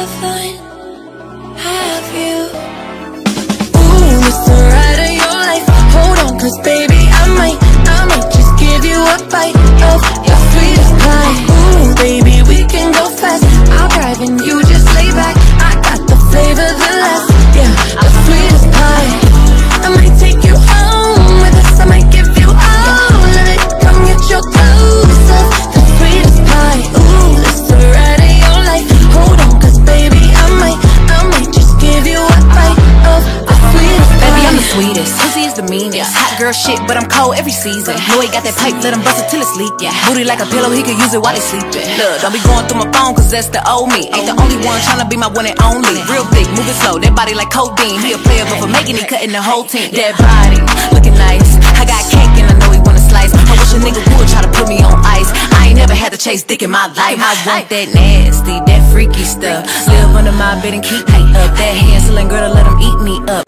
heaven have you. Ooh, it's the ride of your life. Hold on, cause baby, I might just give you a bite of your sweetest pie. Ooh, baby, we can go fast. I'll drive and you just lay back. I got the flavor, the last, yeah, the sweetest pie. I might take you home with us, I might give you all of it. Come get your clothes up, the sweetest pie. Ooh, it's the ride of your life. Hold on, cause baby, I might just give you a bite of the sweetest pie. Baby, I'm the sweetest, pussy is the meanest. Hot girl shit, but I'm cold every season. Know he got that pipe, let him bust it till it's leak. Booty like a pillow, he could use it while he sleeping. Look, don't be going through my phone, cause that's the old me. Ain't the only one tryna be my one and only. Real thick, moving slow, that body like codeine. He a player, but for making it, cutting the whole team. That body, looking nice. I got cake and I know he wanna slice. I wish a nigga would try to put me on ice. I ain't never had to chase dick in my life. I want that nasty, that freaky stuff. Live under my bed and keep me up. That hand-selling girl to let him eat me up.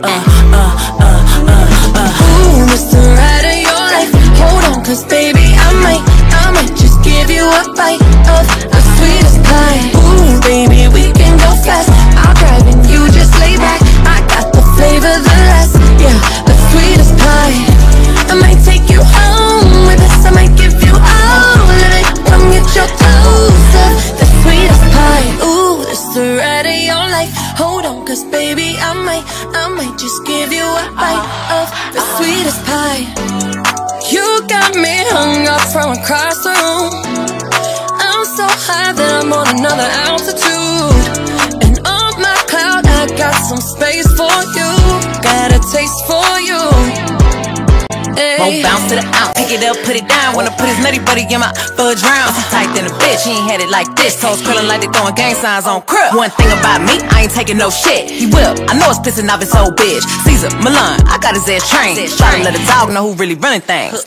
Ooh, it's the ride of your life. Hold on, cause baby, I might just give you a bite of the sweetest pie. Ooh, baby, we can go fast. I'll drive and you just lay back. I got the flavor, the last, yeah, the sweetest pie. I might take you home with us, I might give you all of it. Come get your toes up, the sweetest pie. Ooh, it's the ride of your life. Hold on, cause baby, I might just give you a bite of the sweetest pie. You got me hung up from across the room. I'm so high that I'm on another altitude. And on my cloud, I got some space for you. Got a taste for you. Won't bounce to the out, pick it up, put it down. Wanna put his nutty buddy in my fudge round. He tight than a bitch, he ain't had it like this. Toes curling like they throwing gang signs on crib. One thing about me, I ain't taking no shit. He will, I know it's pissing off his old bitch. Caesar, Milan, I got his ass trained. Try to let a dog know who really running things.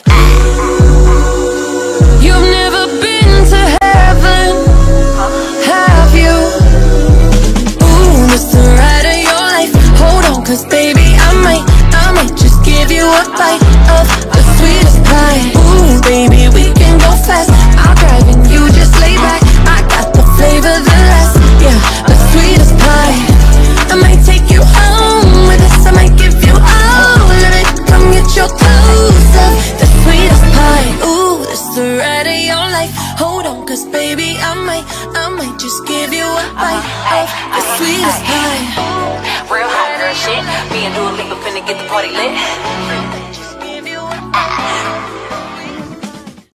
You've never been to heaven, have you? Ooh, it's the ride of your life. Hold on, cause baby, I might just give you a bite of the sweetest pie. Ooh, baby, we can go fast. I'll drive and you just lay back. I got the flavor, the last, yeah, the sweetest pie. I might take you home with us, I might give you all of it. Come get your clothes up, the sweetest pie. Ooh, it's the ride of your life. Hold on, cause baby, I might just give you a bite of the sweetest pie. Real hot girl shit, me and Dua Lipa finna get the party lit. Just give you a